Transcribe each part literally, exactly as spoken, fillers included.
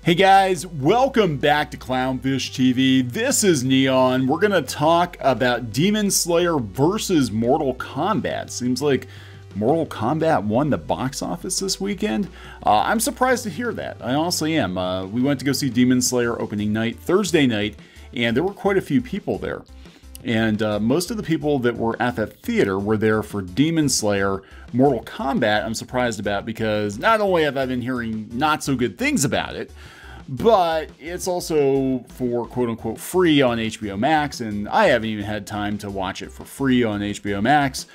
Hey guys, welcome back to Clownfish T V. This is Kneon. We're gonna talk about Demon Slayer versus Mortal Kombat. Seems like Mortal Kombat won the box office this weekend. Uh, I'm surprised to hear that. I honestly am. Uh, we went to go see Demon Slayer opening night, Thursday night, and there were quite a few people there. And uh, most of the people that were at that theater were there for Demon Slayer. Mortal Kombat, I'm surprised about because not only have I been hearing not so good things about it, but it's also for quote-unquote free on H B O Max, and I haven't even had time to watch it for free on H B O Max.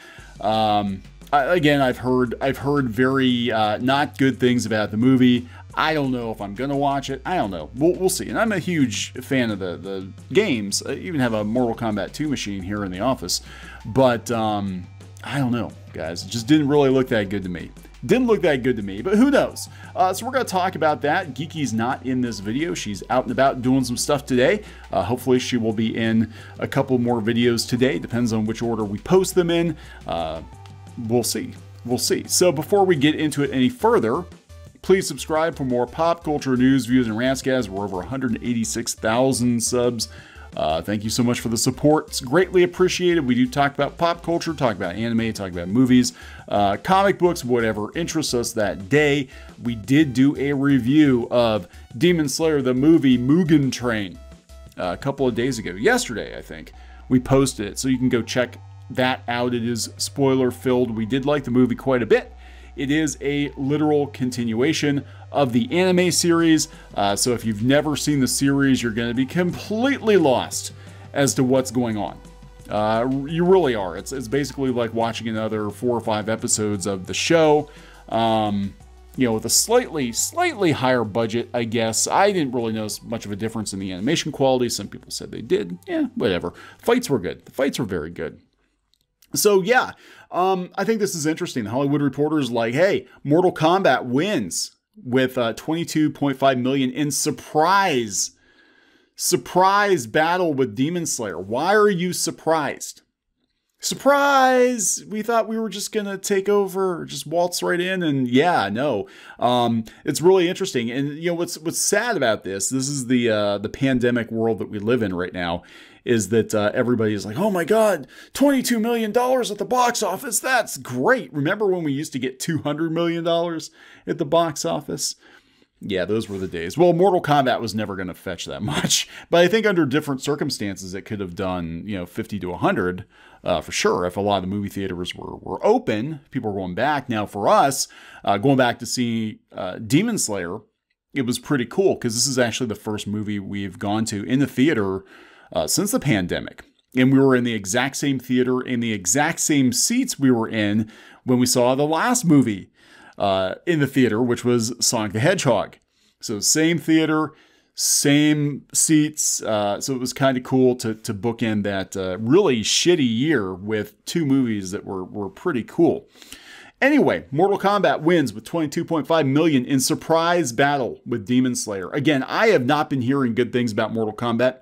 Um, I, again, I've heard I've heard very uh, not good things about the movie. I don't know if I'm gonna watch it. I don't know. We'll, we'll see. And I'm a huge fan of the the games. I even have a Mortal Kombat two machine here in the office, but um, I don't know, guys. It just didn't really look that good to me. Didn't look that good to me, but who knows? Uh, so we're going to talk about that. Geeky's not in this video. She's out and about doing some stuff today. Uh, hopefully she will be in a couple more videos today. Depends on which order we post them in. Uh, we'll see. We'll see. So before we get into it any further, please subscribe for more pop culture news, views, and rants, guys. We're over one hundred eighty-six thousand subs. Uh, thank you so much for the support. It's greatly appreciated. We do talk about pop culture, talk about anime, talk about movies, uh, comic books, whatever interests us that day. We did do a review of Demon Slayer, the movie Mugen Train, uh, a couple of days ago. Yesterday, I think. We posted it, so you can go check that out. It is spoiler-filled. We did like the movie quite a bit. It is a literal continuation of the anime series, uh, so if you've never seen the series, you're going to be completely lost as to what's going on. Uh, you really are. It's, it's basically like watching another four or five episodes of the show, um, you know, with a slightly, slightly higher budget, I guess. I didn't really notice much of a difference in the animation quality. Some people said they did. Yeah, whatever. Fights were good. The fights were very good. So yeah, um, I think this is interesting. The Hollywood Reporter is like, hey, Mortal Kombat wins with uh, twenty-two point five million in surprise, surprise battle with Demon Slayer. Why are you surprised? Surprise! We thought we were just gonna take over, just waltz right in, and yeah, no. Um, it's really interesting, and you know what's what's sad about this? This is the uh, the pandemic world that we live in right now. Is that uh, everybody is like, oh my God, twenty-two million dollars at the box office. That's great. Remember when we used to get two hundred million dollars at the box office? Yeah, those were the days. Well, Mortal Kombat was never going to fetch that much. But I think under different circumstances, it could have done, you know, fifty to one hundred uh, for sure. If a lot of the movie theaters were, were open, people were going back. Now for us, uh, going back to see uh, Demon Slayer, it was pretty cool because this is actually the first movie we've gone to in the theater Uh, since the pandemic. And we were in the exact same theater, in the exact same seats we were in when we saw the last movie uh, in the theater, which was Sonic the Hedgehog. So same theater, same seats. Uh, so it was kind of cool to, to bookend that uh, really shitty year with two movies that were, were pretty cool. Anyway, Mortal Kombat wins with twenty-two point five million in surprise battle with Demon Slayer. Again, I have not been hearing good things about Mortal Kombat.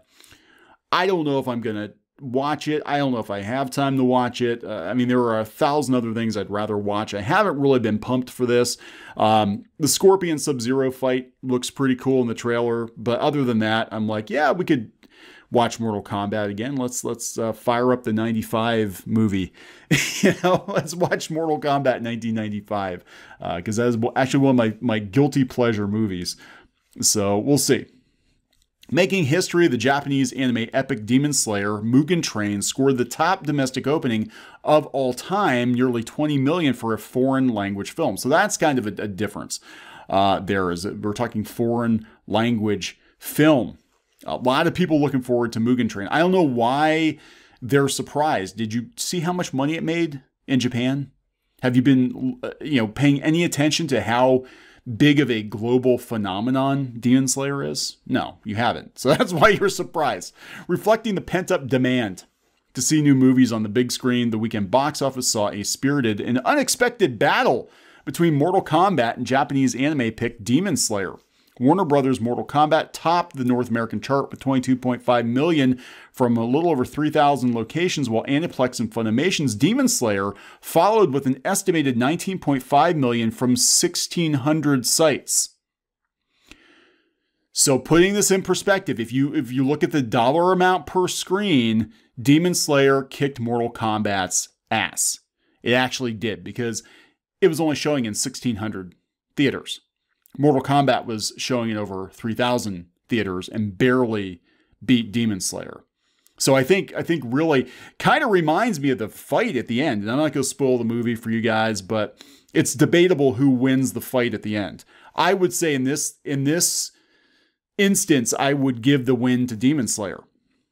I don't know if I'm going to watch it. I don't know if I have time to watch it. Uh, I mean, there are a thousand other things I'd rather watch. I haven't really been pumped for this. Um, the Scorpion Sub-Zero fight looks pretty cool in the trailer. But other than that, I'm like, yeah, we could watch Mortal Kombat again. Let's let's uh, fire up the ninety-five movie. You know, let's watch Mortal Kombat nineteen ninety-five. Because uh, that is actually one of my, my guilty pleasure movies. So we'll see. Making history, the Japanese anime epic Demon Slayer, Mugen Train, scored the top domestic opening of all time, nearly twenty million dollars for a foreign language film. So that's kind of a, a difference. Uh, there is, we're talking foreign language film. A lot of people looking forward to Mugen Train. I don't know why they're surprised. Did you see how much money it made in Japan? Have you been, you know, paying any attention to how big of a global phenomenon Demon Slayer is? No, you haven't. So that's why you're surprised. Reflecting the pent-up demand to see new movies on the big screen, the weekend box office saw a spirited and unexpected battle between Mortal Kombat and Japanese anime pick Demon Slayer. Warner Brothers' Mortal Kombat topped the North American chart with twenty-two point five million dollars from a little over three thousand locations, while Aniplex and Funimation's Demon Slayer followed with an estimated nineteen point five million dollars from sixteen hundred sites. So putting this in perspective, if you if you look at the dollar amount per screen, Demon Slayer kicked Mortal Kombat's ass. It actually did, because it was only showing in sixteen hundred theaters. Mortal Kombat was showing in over three thousand theaters and barely beat Demon Slayer. So I think I think really kind of reminds me of the fight at the end. And I'm not going to spoil the movie for you guys, but it's debatable who wins the fight at the end. I would say in this in this instance, I would give the win to Demon Slayer.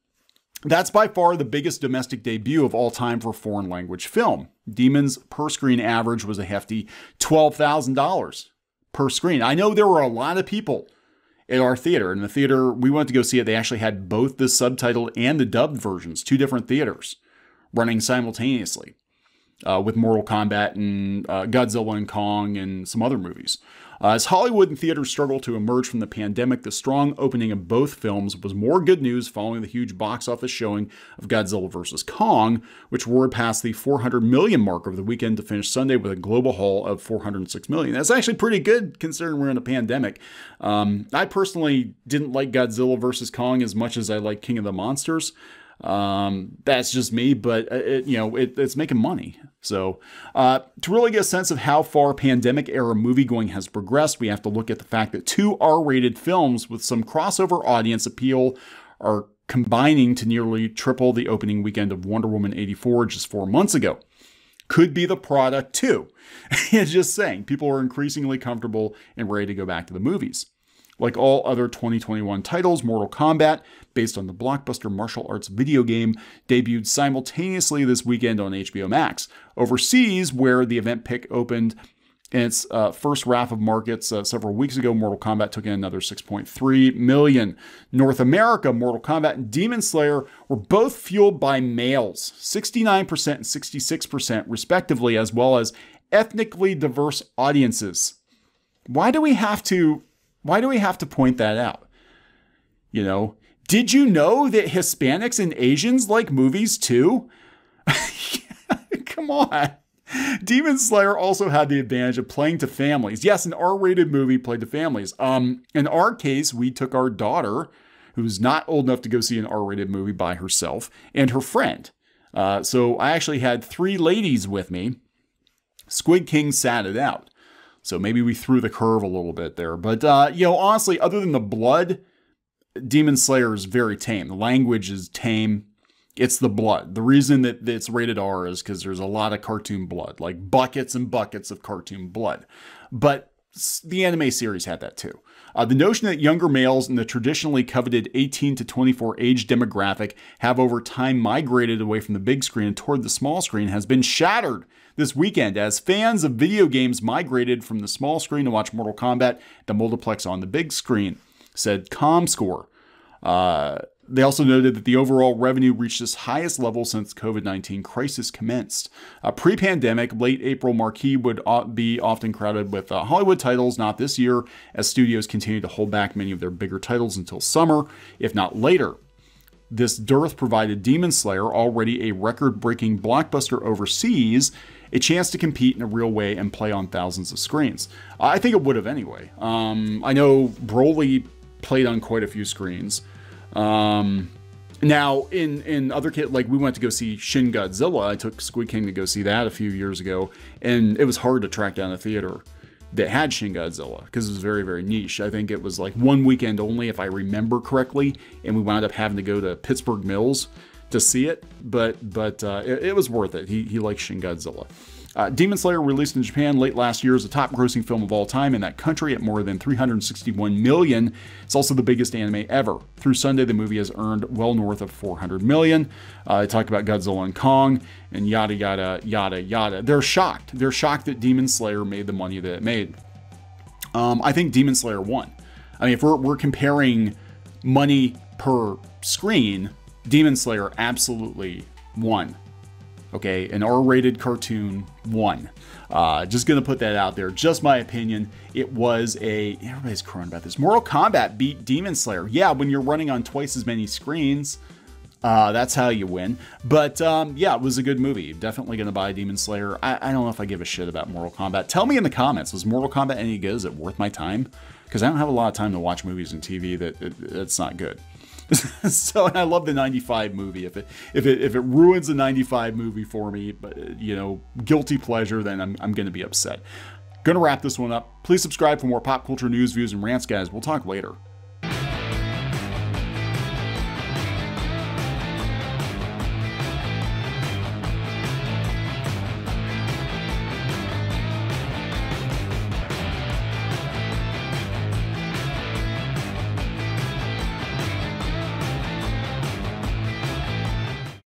That's by far the biggest domestic debut of all time for a foreign language film. Demon's per screen average was a hefty twelve thousand dollars per screen. I know there were a lot of people at our theater. In the theater we went to go see it, they actually had both the subtitled and the dubbed versions, two different theaters running simultaneously uh, with Mortal Kombat and uh, Godzilla and Kong and some other movies. Uh, as Hollywood and theaters struggle to emerge from the pandemic, the strong opening of both films was more good news following the huge box office showing of Godzilla versus. Kong, which roared past the four hundred million mark over the weekend to finish Sunday with a global haul of four hundred six million. That's actually pretty good considering we're in a pandemic. Um, I personally didn't like Godzilla versus. Kong as much as I like King of the Monsters. Um, that's just me, but it, you know, it, it's making money. So, uh, to really get a sense of how far pandemic era moviegoing has progressed, we have to look at the fact that two R rated films with some crossover audience appeal are combining to nearly triple the opening weekend of Wonder Woman eighty-four just four months ago. Could be the product too. Just saying, people are increasingly comfortable and ready to go back to the movies. Like all other twenty twenty-one titles, Mortal Kombat, based on the blockbuster martial arts video game, debuted simultaneously this weekend on H B O Max. Overseas, where the event pick opened in its uh, first raft of markets uh, several weeks ago, Mortal Kombat took in another six point three million. North America, Mortal Kombat and Demon Slayer were both fueled by males, sixty-nine percent and sixty-six percent respectively, as well as ethnically diverse audiences. Why do we have to... Why do we have to point that out? You know, did you know that Hispanics and Asians like movies too? Come on. Demon Slayer also had the advantage of playing to families. Yes, an R rated movie played to families. Um, in our case, we took our daughter, who's not old enough to go see an R rated movie by herself, and her friend. Uh, so I actually had three ladies with me. Squid King sat it out. So maybe we threw the curve a little bit there. But, uh, you know, honestly, other than the blood, Demon Slayer is very tame. The language is tame. It's the blood. The reason that it's rated R is because there's a lot of cartoon blood, like buckets and buckets of cartoon blood. But the anime series had that too. Uh, the notion that younger males in the traditionally coveted eighteen to twenty-four age demographic have over time migrated away from the big screen and toward the small screen has been shattered this weekend as fans of video games migrated from the small screen to watch Mortal Kombat to multiplex on the big screen, said ComScore. Uh, They also noted that the overall revenue reached its highest level since COVID nineteen crisis commenced. Uh, pre-pandemic, late April marquee would be often crowded with uh, Hollywood titles, not this year, as studios continue to hold back many of their bigger titles until summer, if not later. This dearth provided Demon Slayer, already a record-breaking blockbuster overseas, a chance to compete in a real way and play on thousands of screens. I think it would have anyway. Um, I know Broly played on quite a few screens. Um, now in, in other kit, like we went to go see Shin Godzilla. I took Squid King to go see that a few years ago, and it was hard to track down a theater that had Shin Godzilla because it was very, very niche. I think it was like one weekend only, if I remember correctly, and we wound up having to go to Pittsburgh Mills to see it, but, but, uh, it, it was worth it. He, he likes Shin Godzilla. Uh, Demon Slayer, released in Japan late last year, is the top grossing film of all time in that country at more than three hundred sixty-one million. It's also the biggest anime ever. Through Sunday, the movie has earned well north of four hundred million. Uh, I talked about Godzilla and Kong and yada, yada, yada, yada. They're shocked. They're shocked that Demon Slayer made the money that it made. Um, I think Demon Slayer won. I mean, if we're, we're comparing money per screen, Demon Slayer absolutely won. Okay, an R rated cartoon won. Uh, just gonna put that out there. Just my opinion. It was a, everybody's crowing about this. Mortal Kombat beat Demon Slayer. Yeah, when you're running on twice as many screens, uh, that's how you win. But um, yeah, it was a good movie. Definitely gonna buy Demon Slayer. I, I don't know if I give a shit about Mortal Kombat. Tell me in the comments, was Mortal Kombat any good? Is it worth my time because I don't have a lot of time to watch movies and T V that it, it's not good. So, and I love the ninety-five movie. If it if it if it ruins the ninety-five movie for me, but you know, guilty pleasure, then I'm I'm going to be upset. Going to wrap this one up. Please subscribe for more pop culture news, views, and rants, guys. We'll talk later.